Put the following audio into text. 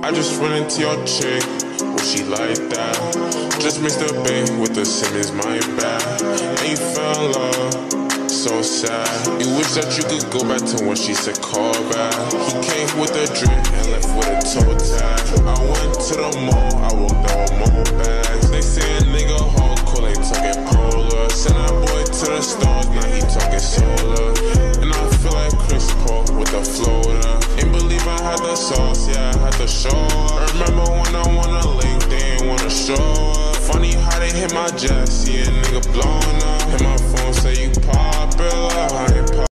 I just run into your chick, well she like that. Just mixed up bait with the Simmons, my bad. And you fell in love, so sad. You wish that you could go back to when she said call back. He came with a drink and left with a toe tag. I went to the mall, I walked out with more bags. They say a nigga hardcore, they talking polar. Send that boy to the stars, now he talking solar. And I feel like Chris Paul with the floater. Ain't believe I had the sauce, yeah, I had to show up. Remember when I wanna link, they ain't wanna show up. Funny how they hit my jet, see a nigga blowing up. Hit my phone, say you popular, I ain't popular.